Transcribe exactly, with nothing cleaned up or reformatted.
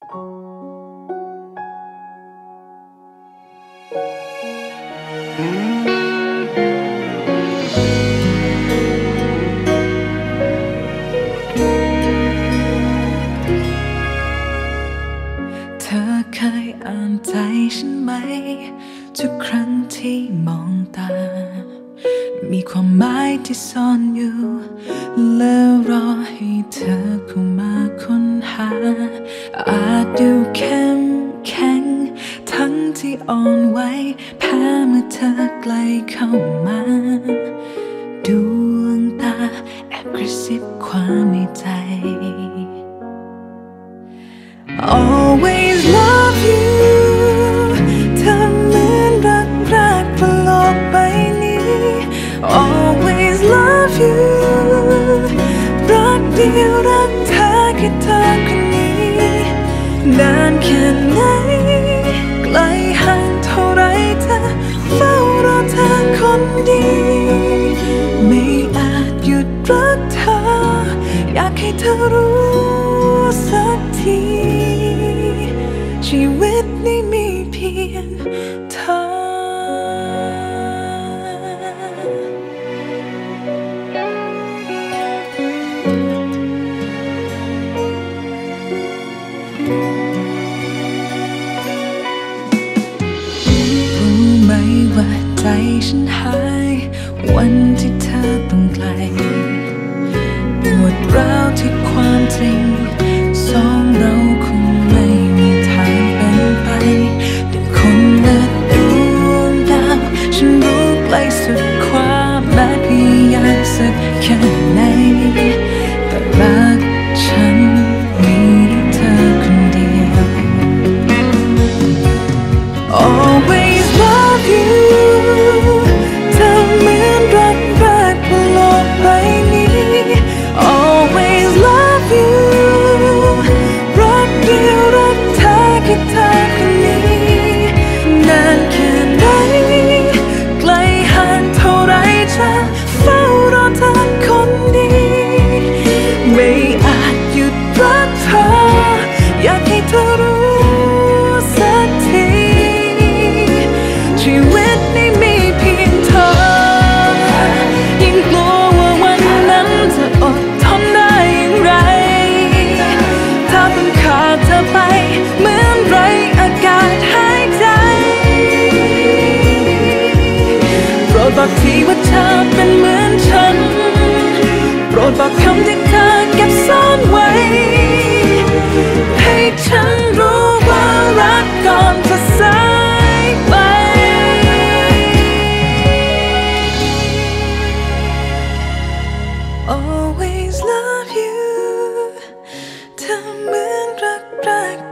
เธอเคยอ่านใจฉันไหมทุกครั้งที่มองตามีความหมายที่ซ่อนอยู่และรอให้เธอเข้ามาค้นหาอาจดูเข้มแข็งทั้งที่อ่อนไหวแพ้เมื่อเธอใกล้เข้ามาดวงตาแอบกระซิบความในใจ Always love you เธอเหมือนรักแรกบนโลกใบนี้ Always love you รักเดียวรักเธอแค่เธอคนนี้นานแค่ไหนไกลห่างเท่าไรเธอเฝ้ารอเธอคนดีไม่อาจหยุดรักเธออยากให้เธอรู้สักทีชีวิตนี้มีเพียงเธอรู้ไหมว่าใจฉันหายวันที่เธอต้องไกลปวดร้าวที่ความจริงสองเราคงไม่มีทางเป็นไปแต่คนละดวงดาวฉันรู้ไกลสุดความแม้พยายามสักแค่ไหนแต่รักฉันมีเธอคนเดียว Always love you เธอเหมือนรักแรกบนโลกใบนี้ Always love you รักเดียวรักเธอแค่เธอคนนี้นานแค่ไหนไกลห่างเท่าไรจะเฝ้ารอเธอคนนี้ไม่อาจหยุดรักเธออยากให้เธอรู้สักทีชีวิตนี้มีเพียงเธอยิ่งกลัวว่าวันนั้นจะอดทนได้อย่างไรถ้าต้องขาดเธอไปเหมือนไรอากาศหายใจโปรดบอกทีว่าเธอเป็นเหมือนฉันโปรดบอกคำที่เธอเก็บซ่อนไว้ให้ฉันรู้ว่ารักก่อนจะสายไปAlways love you เธอเหมือนรักแรก